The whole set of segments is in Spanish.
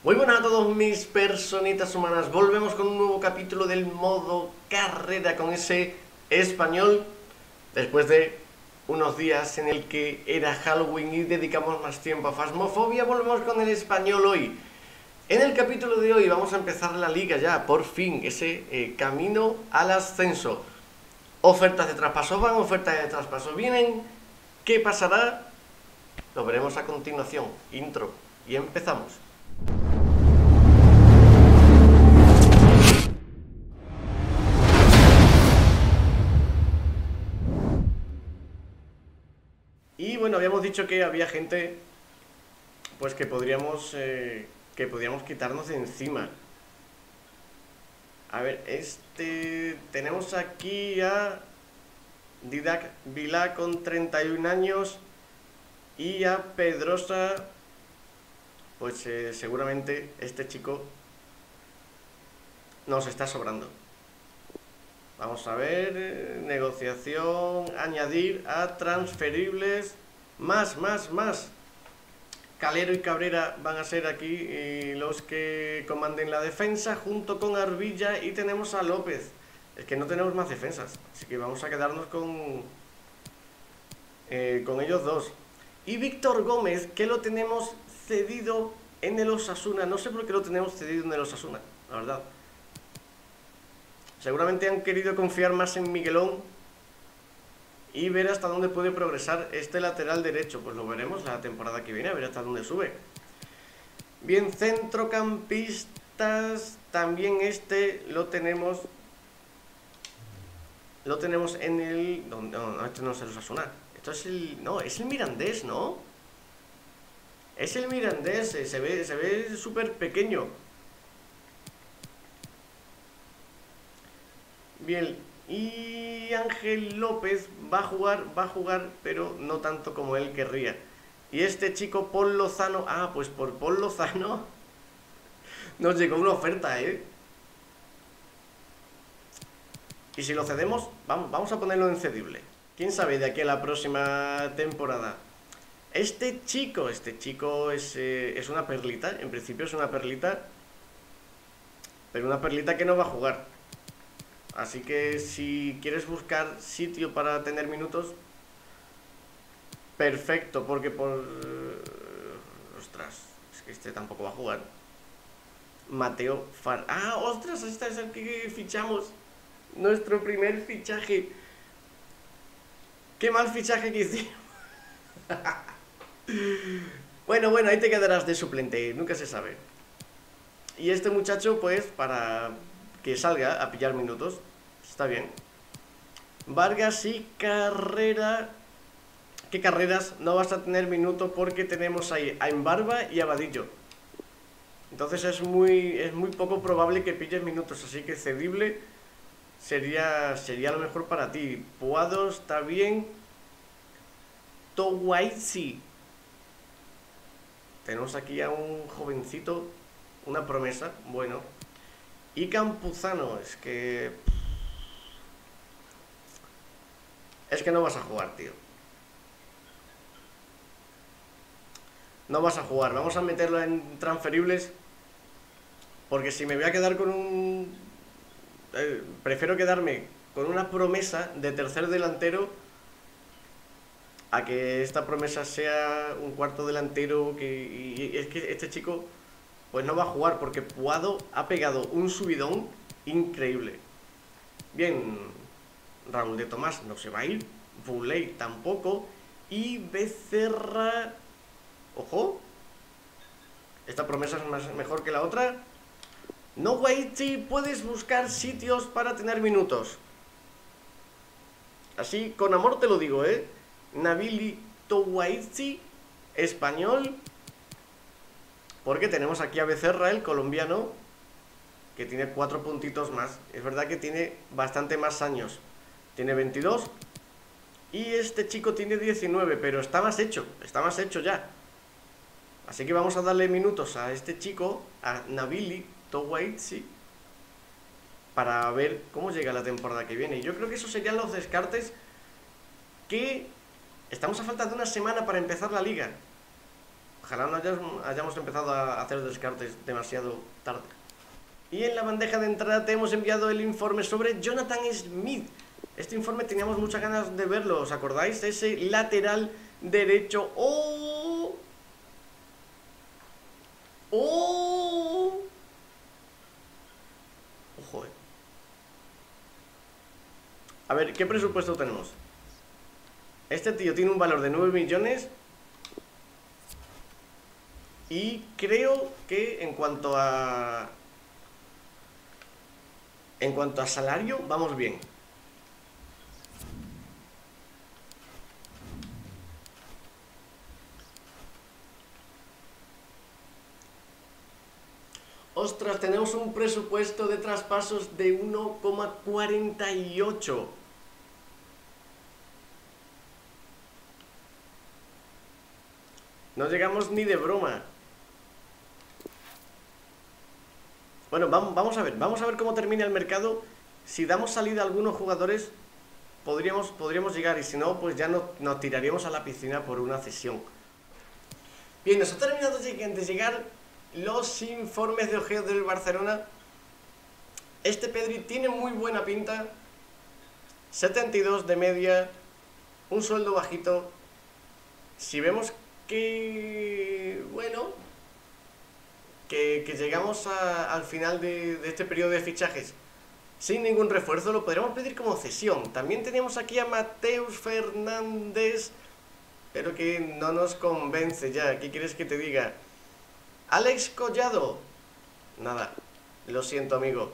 Muy buenas a todos mis personitas humanas. Volvemos con un nuevo capítulo del modo carrera con ese español. Después de unos días en el que era Halloween y dedicamos más tiempo a Phasmophobia, volvemos con el español hoy. En el capítulo de hoy vamos a empezar la liga ya, por fin, ese camino al ascenso. Ofertas de traspaso van, ofertas de traspaso vienen. ¿Qué pasará? Lo veremos a continuación. Intro. Y empezamos. Y bueno, habíamos dicho que había gente pues que podríamos quitarnos de encima. A ver, tenemos aquí a Didac Vilá con 31 años y a Pedrosa, pues seguramente este chico nos está sobrando. Vamos a ver, negociación, añadir a transferibles, más. Calero y Cabrera van a ser aquí los que comanden la defensa junto con Arbilla, y tenemos a López. Es que no tenemos más defensas, así que vamos a quedarnos con ellos dos. Y Víctor Gómez, que lo tenemos cedido en el Osasuna. No sé por qué lo tenemos cedido en el Osasuna, la verdad. Seguramente han querido confiar más en Miguelón y ver hasta dónde puede progresar este lateral derecho. Pues lo veremos la temporada que viene, a ver hasta dónde sube. Bien, centrocampistas, también lo tenemos en el... No, este no es el Osasuna. Esto es el... No, es el Mirandés, ¿no? Es el Mirandés, se ve súper pequeño. Bien, y Ángel López va a jugar, pero no tanto como él querría. Y este chico Paul Lozano, pues por Paul Lozano nos llegó una oferta, ¿eh? Y si lo cedemos, vamos a ponerlo en cedible. ¿Quién sabe de aquí a la próxima temporada? Este chico es una perlita, en principio es una perlita, pero una perlita que no va a jugar. Así que si quieres buscar sitio para tener minutos, perfecto, porque ostras, es que este tampoco va a jugar. Mateo Far... ostras, este es el que fichamos. Nuestro primer fichaje. Qué mal fichaje que hicimos. Bueno, ahí te quedarás de suplente, nunca se sabe. Y este muchacho, pues, para que salga a pillar minutos, está bien. Vargas y Carrera. ¿Qué Carreras? No vas a tener minutos porque tenemos ahí a Imbarba y a Vadillo. Entonces es muy poco probable que pilles minutos, así que cedible sería lo mejor para ti. Puado está bien. Towaitsi. Tenemos aquí a un jovencito, una promesa, bueno. Y Campuzano, es que no vas a jugar, tío. No vas a jugar, vamos a meterlo en transferibles, porque si me voy a quedar con un... prefiero quedarme con una promesa de tercer delantero a que esta promesa sea un cuarto delantero, y es que este chico pues no va a jugar, porque Puado ha pegado un subidón increíble. Bien, Raúl de Tomás no se va a ir, Bouley tampoco, y Becerra... Ojo, esta promesa es mejor que la otra. No, Waiti, puedes buscar sitios para tener minutos. Así, con amor te lo digo, Nabili Towaitsi, español. Porque tenemos aquí a Becerra, el colombiano, que tiene 4 puntitos más. Es verdad que tiene bastante más años. Tiene 22. Y este chico tiene 19, pero está más hecho ya. Así que vamos a darle minutos a este chico, a Nabili Towaitsi, para ver cómo llega la temporada que viene. Yo creo que esos serían los descartes, que estamos a falta de una semana para empezar la liga. Ojalá no hayamos empezado a hacer descartes demasiado tarde. Y en la bandeja de entrada te hemos enviado el informe sobre Jonathan Smith. Este informe teníamos muchas ganas de verlo, ¿os acordáis? Ese lateral derecho. ¡Oh! ¡Oh! Ojo, A ver, ¿qué presupuesto tenemos? Este tío tiene un valor de 9 millones. Y creo que en cuanto a salario, vamos bien. Ostras, tenemos un presupuesto de traspasos de 1,48. No llegamos ni de broma. Bueno, vamos a ver cómo termina el mercado. Si damos salida a algunos jugadores, podríamos llegar. Y si no, pues ya nos tiraríamos a la piscina por una cesión. Bien, nos ha terminado de llegar los informes de ojeo del Barcelona. Este Pedri tiene muy buena pinta. 72 de media, un sueldo bajito. Si vemos que, bueno, que llegamos al final de este periodo de fichajes sin ningún refuerzo, lo podríamos pedir como cesión. También teníamos aquí a Mateus Fernández, pero que no nos convence ya. ¿Qué quieres que te diga? Alex Collado, nada, lo siento, amigo.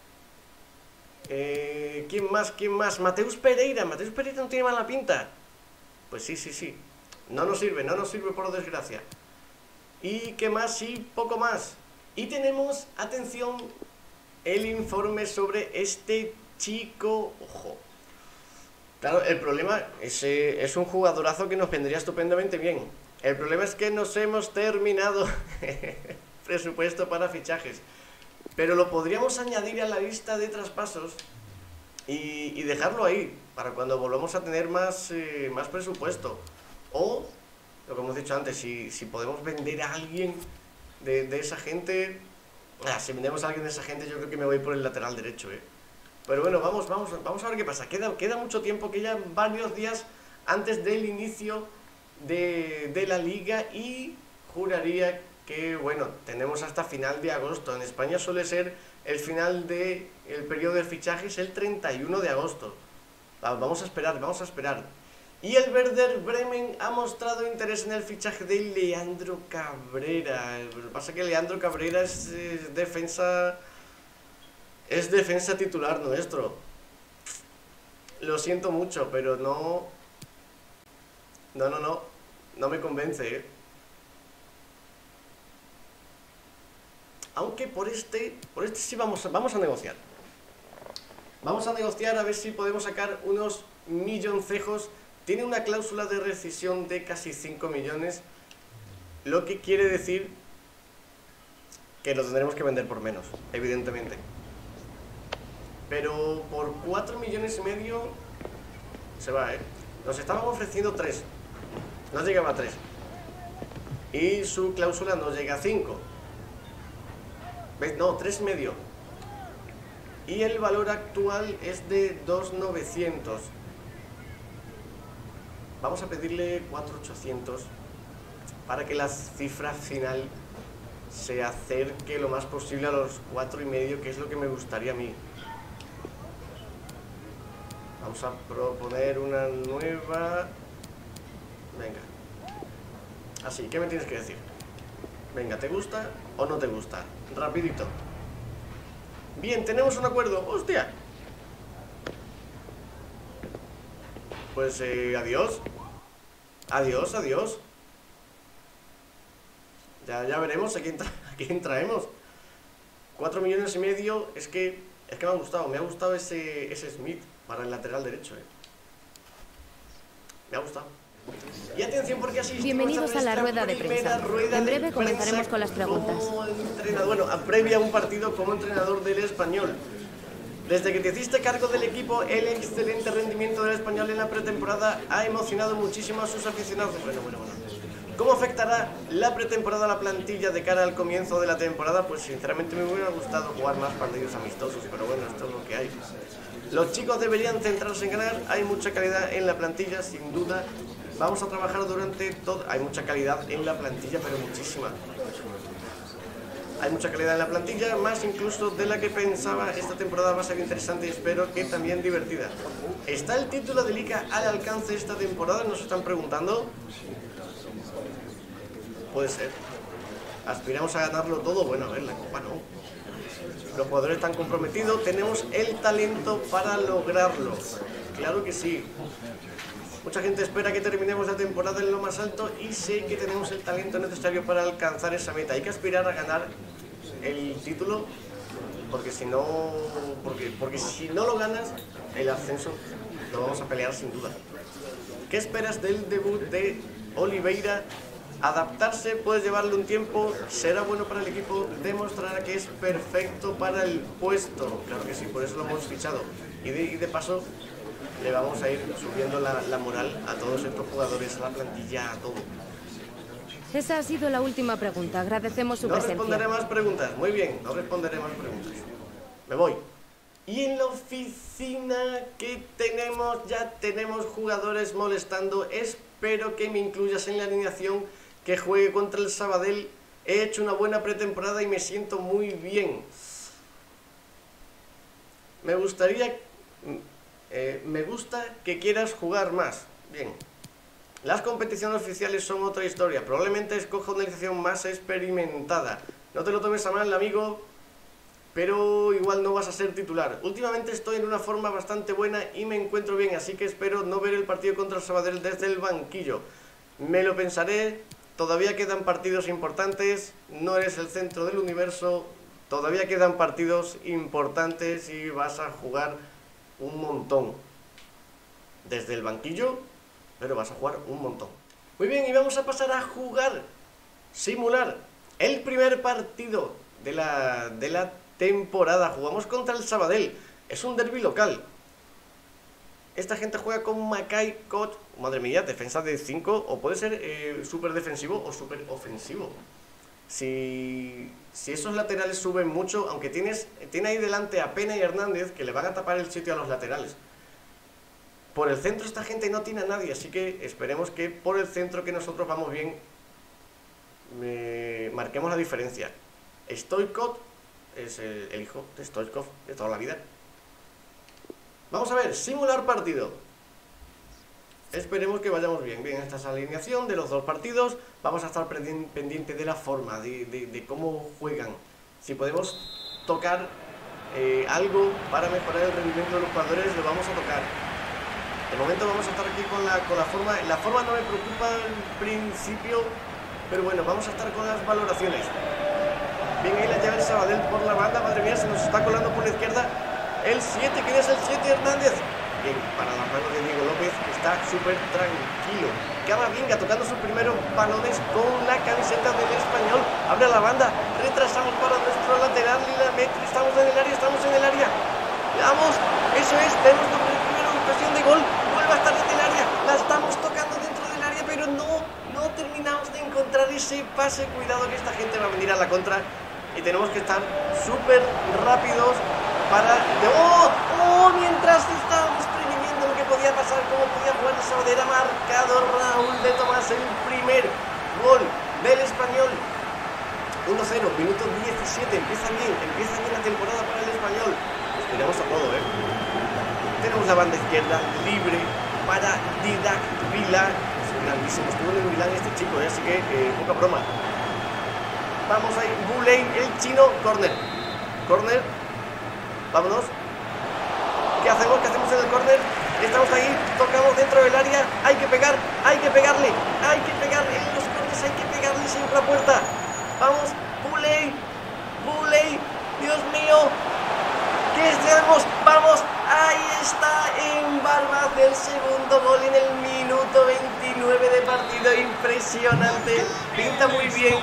¿Quién más? Mateus Pereira no tiene mala pinta. Pues sí. No nos sirve por desgracia. ¿Y qué más? Sí, poco más. Y tenemos, atención, el informe sobre este chico. Ojo. Claro, el problema es un jugadorazo que nos vendría estupendamente bien. El problema es que nos hemos terminado presupuesto para fichajes. Pero lo podríamos añadir a la lista de traspasos y dejarlo ahí para cuando volvamos a tener más presupuesto. O, lo que hemos dicho antes, si podemos vender a alguien de esa gente. Si vendemos a alguien de esa gente, yo creo que me voy por el lateral derecho, Pero bueno, vamos a ver qué pasa. Queda mucho tiempo, que ya varios días antes del inicio de la liga, y juraría que, bueno, tenemos hasta final de agosto. En España suele ser el final del periodo de fichajes el 31 de agosto. Vamos a esperar. Y el Werder Bremen ha mostrado interés en el fichaje de Leandro Cabrera. Lo que pasa es que Leandro Cabrera es defensa titular nuestro. Lo siento mucho, pero no me convence, Aunque por este sí vamos a negociar. Vamos a negociar a ver si podemos sacar unos milloncejos. Tiene una cláusula de rescisión de casi 5 millones, lo que quiere decir que lo tendremos que vender por menos, evidentemente. Pero por 4 millones y medio se va, Nos estaban ofreciendo 3. No llegaba a 3. Y su cláusula no llega a 5. ¿Veis? No, 3,5. Y el valor actual es de 2,900. Vamos a pedirle 4,800 para que la cifra final se acerque lo más posible a los 4,5, que es lo que me gustaría a mí. Vamos a proponer una nueva. Venga. Así, ¿qué me tienes que decir? Venga, ¿te gusta o no te gusta? Rapidito. Bien, tenemos un acuerdo. ¡Hostia! Pues adiós. Adiós. Ya veremos a quién traemos. 4 millones y medio. Es que me ha gustado ese Smith para el lateral derecho, Me ha gustado. Y atención, porque así bienvenidos a la rueda de prensa. En breve comenzaremos con las preguntas. Bueno, previa a un partido como entrenador del Español. Desde que te hiciste cargo del equipo, el excelente rendimiento del Español en la pretemporada ha emocionado muchísimo a sus aficionados. Bueno. ¿Cómo afectará la pretemporada a la plantilla de cara al comienzo de la temporada? Pues sinceramente me hubiera gustado jugar más partidos amistosos, pero bueno, esto es lo que hay. Los chicos deberían centrarse en ganar, hay mucha calidad en la plantilla, sin duda. Vamos a trabajar durante todo... Hay mucha calidad en la plantilla, pero muchísima. Hay mucha calidad en la plantilla, más incluso de la que pensaba. Esta temporada va a ser interesante y espero que también divertida. ¿Está el título de Liga al alcance esta temporada? Nos están preguntando. Puede ser. Aspiramos a ganarlo todo. Bueno, a ver, la Copa no. Los jugadores están comprometidos. Tenemos el talento para lograrlo. Claro que sí. Mucha gente espera que terminemos la temporada en lo más alto y sé que tenemos el talento necesario para alcanzar esa meta. Hay que aspirar a ganar el título porque si no lo ganas, el ascenso lo vamos a pelear sin duda. ¿Qué esperas del debut de Oliveira? Adaptarse puede llevarle un tiempo, será bueno para el equipo, demostrará que es perfecto para el puesto. Claro que sí, por eso lo hemos fichado. Y de paso le vamos a ir subiendo la moral a todos estos jugadores, a la plantilla, a todo. Esa ha sido la última pregunta. Agradecemos su presencia. No responderé más preguntas. Muy bien, no responderé más preguntas. Me voy. Y en la oficina que tenemos, ya tenemos jugadores molestando. Espero que me incluyas en la alineación que juegue contra el Sabadell. He hecho una buena pretemporada y me siento muy bien. Me gusta que quieras jugar más. Bien. Las competiciones oficiales son otra historia. Probablemente escoja una alineación más experimentada. No te lo tomes a mal, amigo, pero igual no vas a ser titular. Últimamente estoy en una forma bastante buena y me encuentro bien, así que espero no ver el partido contra el Sabadell desde el banquillo. Me lo pensaré. Todavía quedan partidos importantes. No eres el centro del universo. Todavía quedan partidos importantes y vas a jugar un montón desde el banquillo, pero vas a jugar un montón. Muy bien, y vamos a pasar a jugar, simular el primer partido de la temporada. Jugamos contra el Sabadell, es un derbi local. Esta gente juega con Mackay, Koch, madre mía, defensa de 5, o puede ser súper defensivo o súper ofensivo. Si esos laterales suben mucho, aunque tiene ahí delante a Pena y Hernández, que le van a tapar el sitio a los laterales. Por el centro esta gente no tiene a nadie, así que esperemos que por el centro, que nosotros vamos bien, marquemos la diferencia. Stoichkov es el hijo de Stoichkov de toda la vida. Vamos a ver, simular partido. Esperemos que vayamos bien. Bien, esta es la alineación de los dos partidos. Vamos a estar pendientes de la forma, de cómo juegan. Si podemos tocar algo para mejorar el rendimiento de los jugadores, lo vamos a tocar. De momento vamos a estar aquí con la forma. La forma no me preocupa al principio, pero bueno, vamos a estar con las valoraciones. Bien, ahí la lleva el Sabadell por la banda. Madre mía, se nos está colando por la izquierda el 7. ¿Quién es el 7? Hernández. Bien, para las manos de Diego López, que está súper tranquilo. Camavinga tocando sus primeros balones con la camiseta del Español. Abre la banda, retrasamos para nuestro lateral y la mete. Estamos en el área. Vamos, eso es, tenemos primero ocasión de gol. Vuelve a estar en el área, la estamos tocando dentro del área, pero no terminamos de encontrar ese pase. Cuidado que esta gente va a venir a la contra y tenemos que estar súper rápidos para... mientras estábamos previendo lo que podía pasar, cómo podía jugar el Sabadell. Ha marcado Raúl de Tomás el primer gol del Español. 1-0, minuto 17, empieza bien la temporada para el Español. Esperamos a todo, Tenemos la banda izquierda libre para Didac Vila. Es grandísimo, estuvo en el Milán este chico, así que poca broma. Vamos ahí, Buley, el chino, córner, vámonos. ¿Qué hacemos en el córner? Estamos ahí, tocamos dentro del área, hay que pegarle, en los corners hay que pegarle siempre a la puerta. Vamos, Buley, Dios mío, ¿qué hacemos? Vamos, ahí está, en Barbaz del segundo gol en el minuto 29 de partido. Impresionante, pinta muy bien.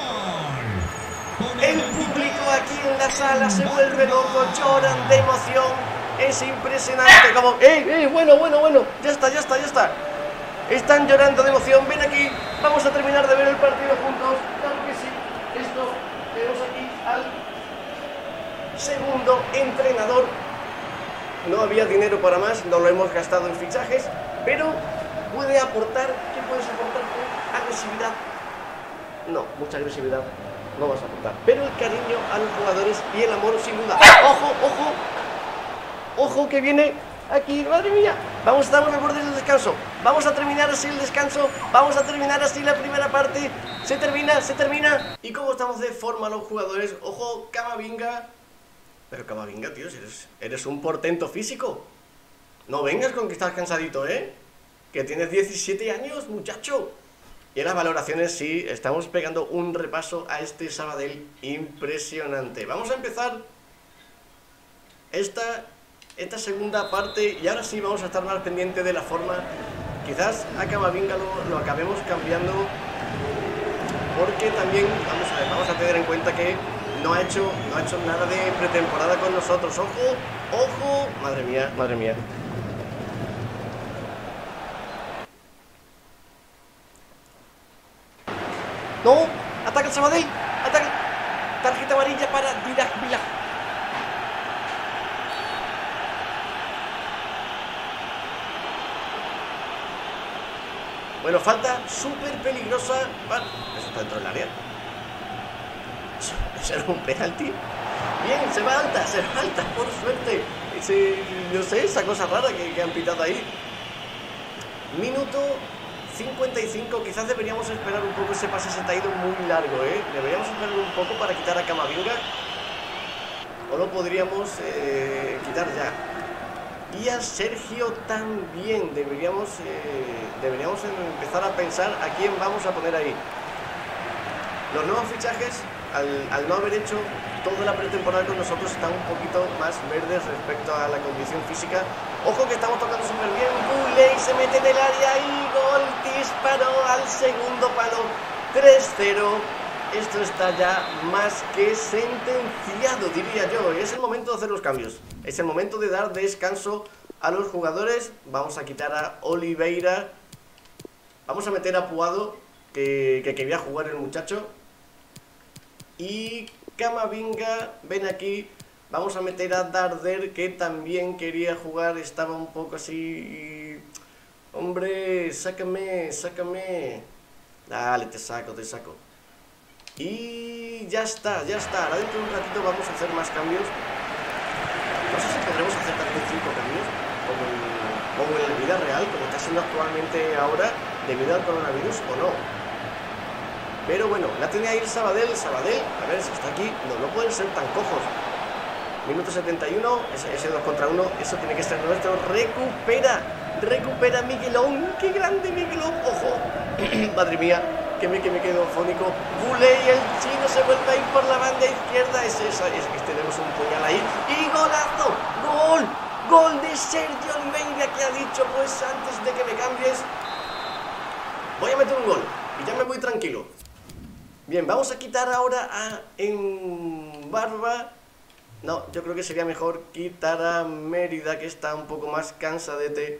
El público aquí en la sala se vuelve loco, lloran de emoción. Es impresionante como... Bueno, ya está. Están llorando de emoción. Ven aquí, vamos a terminar de ver el partido juntos. Claro que sí. Esto, tenemos aquí al segundo entrenador. No había dinero para más, no lo hemos gastado en fichajes, pero puede aportar. ¿Qué puedes aportar con agresividad? No, mucha agresividad no vas a aportar, pero el cariño a los jugadores y el amor sin duda. ¡Ojo, ojo! ¡Ojo que viene aquí! ¡Madre mía! Estamos al borde del descanso. Vamos a terminar así el descanso. Vamos a terminar así la primera parte. Se termina. ¿Y cómo estamos de forma los jugadores? ¡Ojo, Camavinga! Pero Camavinga, tío, si eres un portento físico. No vengas con que estás cansadito, ¿eh? Que tienes 17 años, muchacho. Y en las valoraciones sí, estamos pegando un repaso a este Sabadell impresionante. Vamos a empezar esta segunda parte y ahora sí vamos a estar más pendiente de la forma. Quizás a Camavinga lo acabemos cambiando, porque también vamos a tener en cuenta que no ha hecho nada de pretemporada con nosotros. ¡Ojo! ¡Ojo! Madre mía, madre mía. ¡No! ¡Ataca el Sabadell! ¡Ataca! Tarjeta amarilla para Vila. Bueno, falta súper peligrosa. Eso está dentro del área. Eso era un penalti. Bien, se va alta, por suerte. No sé, esa cosa rara que han pitado ahí. Minuto 55, quizás deberíamos esperar un poco. Ese pase se te ha ido muy largo, ¿eh? Deberíamos esperar un poco para quitar a Camavinga. O lo podríamos quitar ya. Y a Sergio también. Deberíamos empezar a pensar a quién vamos a poner ahí. Los nuevos fichajes, al no haber hecho toda la pretemporada con nosotros, están un poquito más verdes respecto a la condición física. Ojo que estamos tocando súper bien. Bouley se mete en el área y gol. Disparó al segundo palo. 3-0. Esto está ya más que sentenciado, diría yo. Es el momento de hacer los cambios. Es el momento de dar descanso a los jugadores. Vamos a quitar a Oliveira. Vamos a meter a Puado, que quería jugar el muchacho. Y Camavinga, ven aquí. Vamos a meter a Darder, que también quería jugar. Estaba un poco así. Hombre, sácame. Dale, te saco. Y ya está. Ahora dentro de un ratito vamos a hacer más cambios. No sé si podremos hacer también 5 cambios, como en la vida real, como está siendo actualmente ahora, debido al coronavirus o no. Pero bueno, la tenía ahí el Sabadell, a ver si está aquí. No pueden ser tan cojos. Minuto 71, ese 2 contra 1, eso tiene que ser nuestro. Recupera Miguelón, qué grande Miguelón, ojo. Madre mía, que me quedo fónico. Bouley, el chino, se vuelve a ir por la banda izquierda. Tenemos un puñal ahí. Y golazo, gol de Sergio Oliveira, que ha dicho, pues antes de que me cambies, voy a meter un gol y ya me voy tranquilo. Bien, vamos a quitar ahora a Barba. No, yo creo que sería mejor quitar a Mérida, que está un poco más cansadete.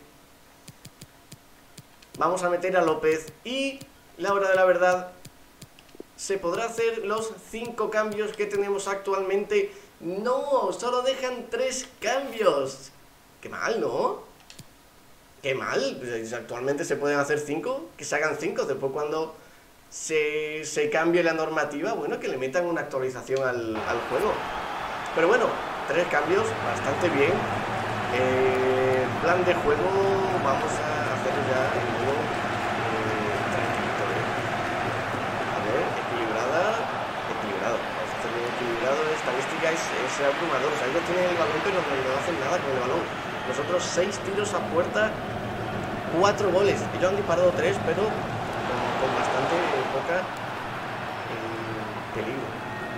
Vamos a meter a López y la hora de la verdad. ¿Se podrá hacer los 5 cambios que tenemos actualmente? No, solo dejan 3 cambios. Qué mal, ¿no? Qué mal. Pues actualmente se pueden hacer 5, que se hagan 5. Después cuando se cambie la normativa, bueno, que le metan una actualización al juego. Pero bueno, 3 cambios, bastante bien. Plan de juego, vamos a hacer ya el juego tranquilito, A ver, equilibrado. Vamos a hacerlo equilibrado. Estadística es abrumador. O sea, ellos tienen el balón, pero no hacen nada con el balón. Nosotros 6 tiros a puerta, 4 goles. Ellos han disparado 3, pero con bastante poca peligro.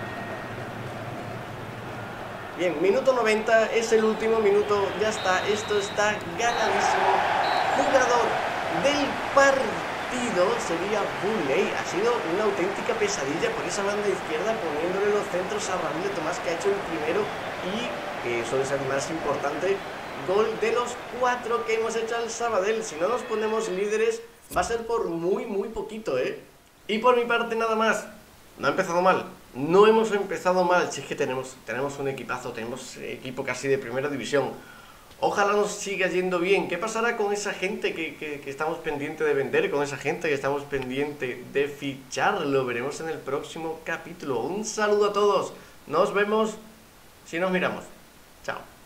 Bien, minuto 90, es el último minuto, ya está, esto está ganadísimo. Jugador del partido sería Bouley. Ha sido una auténtica pesadilla por esa banda izquierda, poniéndole los centros a Raúl de Tomás, que ha hecho el primero y que suele ser más importante, gol de los 4 que hemos hecho al Sabadell. Si no nos ponemos líderes, Va a ser por muy poquito, ¿eh? Y por mi parte nada más. No ha empezado mal. No hemos empezado mal. Si es que tenemos un equipazo, tenemos equipo casi de primera división. Ojalá nos siga yendo bien. ¿Qué pasará con esa gente que estamos pendientes de vender? Con esa gente que estamos pendientes de fichar. Lo veremos en el próximo capítulo. Un saludo a todos. Nos vemos si nos miramos. Chao.